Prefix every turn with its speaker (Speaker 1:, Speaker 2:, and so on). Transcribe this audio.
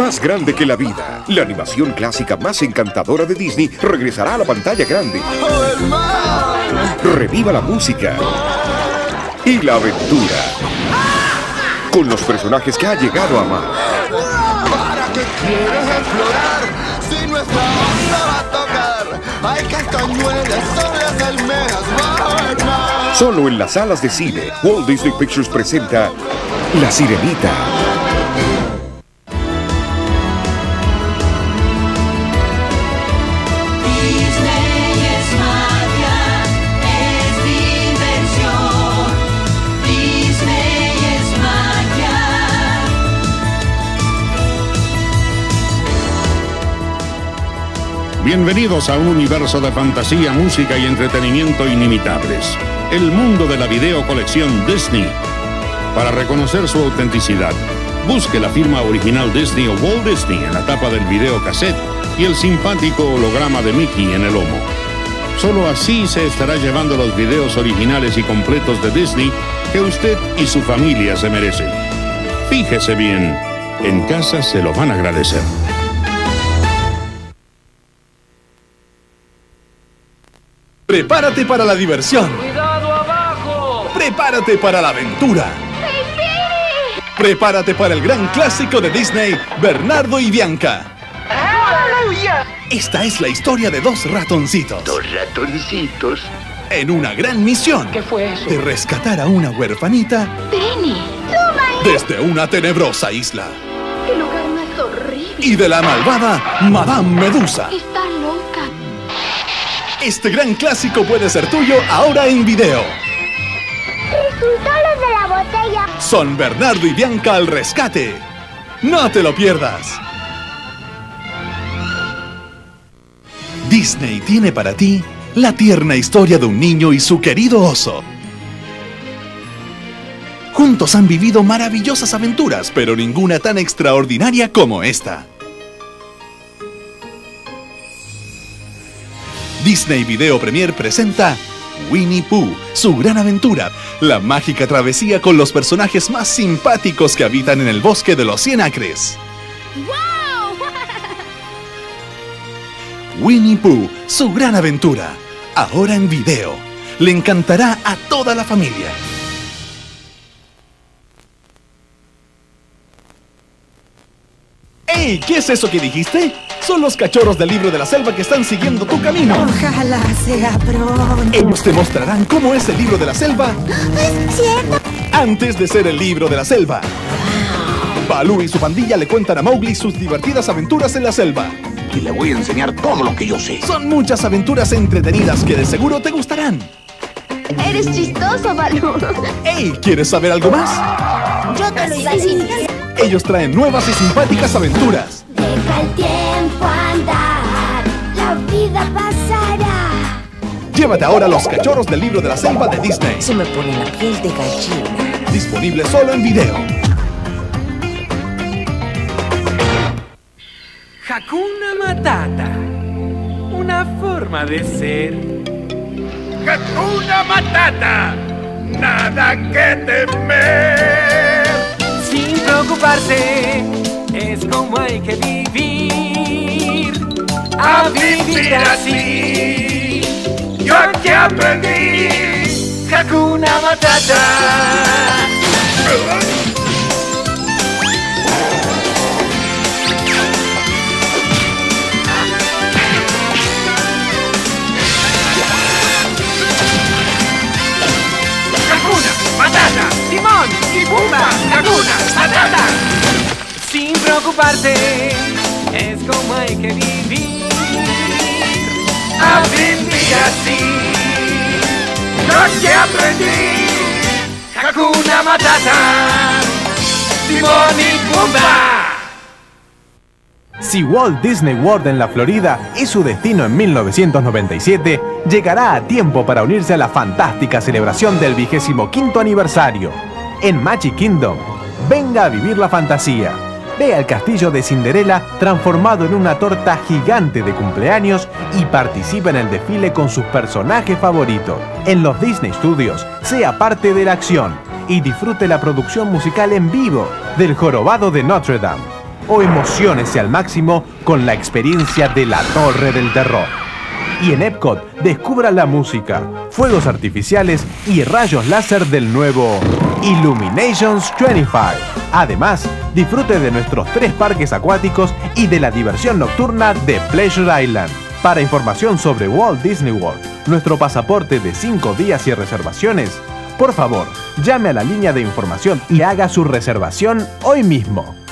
Speaker 1: Más grande que la vida, la animación clásica más encantadora de Disney regresará a la pantalla grande. Reviva la música y la aventura con los personajes que ha llegado a amar.
Speaker 2: ¿Para qué quieres explorar? Si nuestra banda va a tocar, hay castañuelas, son las almejas, va.
Speaker 1: Solo en las salas de cine, Walt Disney Pictures presenta La Sirenita.
Speaker 3: Bienvenidos a un universo de fantasía, música y entretenimiento inimitables. El mundo de la videocolección Disney. Para reconocer su autenticidad, busque la firma original Disney o Walt Disney en la tapa del videocassette y el simpático holograma de Mickey en el lomo. Solo así se estará llevando los videos originales y completos de Disney que usted y su familia se merecen. Fíjese bien, en casa se lo van a agradecer.
Speaker 4: Prepárate para la diversión.
Speaker 5: ¡Cuidado abajo!
Speaker 4: Prepárate para la aventura. Prepárate para el gran clásico de Disney, Bernardo y Bianca.
Speaker 5: ¡Aleluya!
Speaker 4: Esta es la historia de dos ratoncitos.
Speaker 6: Dos ratoncitos.
Speaker 4: En una gran misión.
Speaker 5: ¿Qué fue eso?
Speaker 4: De rescatar a una huerfanita.
Speaker 7: Penny,
Speaker 4: Desde una tenebrosa isla.
Speaker 7: qué lugar más horrible.
Speaker 4: Y de la malvada Madame Medusa.
Speaker 7: Está loca.
Speaker 4: Este gran clásico puede ser tuyo ahora en video.
Speaker 7: Resultó los de la botella.
Speaker 4: Son Bernardo y Bianca al rescate. No te lo pierdas. Disney tiene para ti la tierna historia de un niño y su querido oso. Juntos han vivido maravillosas aventuras, pero ninguna tan extraordinaria como esta. Disney Video Premier presenta Winnie Pooh, su gran aventura, la mágica travesía con los personajes más simpáticos que habitan en el bosque de los 100 acres.
Speaker 7: ¡Wow!
Speaker 4: Winnie Pooh, su gran aventura, ahora en video. Le encantará a toda la familia. ¡Ey! ¿Qué es eso que dijiste? Son los cachorros del libro de la selva que están siguiendo tu camino.
Speaker 8: Ojalá sea pronto.
Speaker 4: Ellos te mostrarán cómo es el libro de la selva
Speaker 7: Es cierto.
Speaker 4: antes de ser el libro de la selva. Baloo y su pandilla le cuentan a Mowgli sus divertidas aventuras en la selva.
Speaker 6: Y le voy a enseñar todo lo que yo sé.
Speaker 4: Son muchas aventuras entretenidas que de seguro te gustarán.
Speaker 7: Eres chistoso, Baloo.
Speaker 4: ¡Ey! ¿Quieres saber algo más?
Speaker 7: Yo te lo iba a decir.
Speaker 4: Ellos traen nuevas y simpáticas aventuras.
Speaker 7: Deja el tiempo andar. La vida pasará.
Speaker 4: Llévate ahora los cachorros del libro de la selva de Disney.
Speaker 8: Se me pone la piel de gallina.
Speaker 4: Disponible solo en video.
Speaker 5: Hakuna Matata. Una forma de ser.
Speaker 6: ¡Hakuna Matata! ¡Nada que temer!
Speaker 5: Sin preocuparse, es como hay que vivir. A vivir así.
Speaker 6: Yo aquí aprendí.
Speaker 5: Hakuna Matata.
Speaker 6: ¡Hakuna Matata!
Speaker 5: Timón y Pumba. Hakuna Matata. Sin preocuparse, es como hay que vivir.
Speaker 6: A vivir así. Yo aquí aprendí.
Speaker 5: Hakuna Matata. Timón y Pumba.
Speaker 9: Si Walt Disney World en la Florida es su destino en 1997, llegará a tiempo para unirse a la fantástica celebración del 25º aniversario. En Magic Kingdom, venga a vivir la fantasía. Vea el castillo de Cinderella transformado en una torta gigante de cumpleaños y participe en el desfile con sus personajes favoritos. En los Disney Studios, sea parte de la acción y disfrute la producción musical en vivo del Jorobado de Notre Dame. o emociónese al máximo con la experiencia de la Torre del Terror. Y en Epcot descubra la música, fuegos artificiales y rayos láser del nuevo Illuminations 25. Además, disfrute de nuestros 3 parques acuáticos y de la diversión nocturna de Pleasure Island. Para información sobre Walt Disney World, nuestro pasaporte de 5 días y reservaciones, por favor, llame a la línea de información y haga su reservación hoy mismo.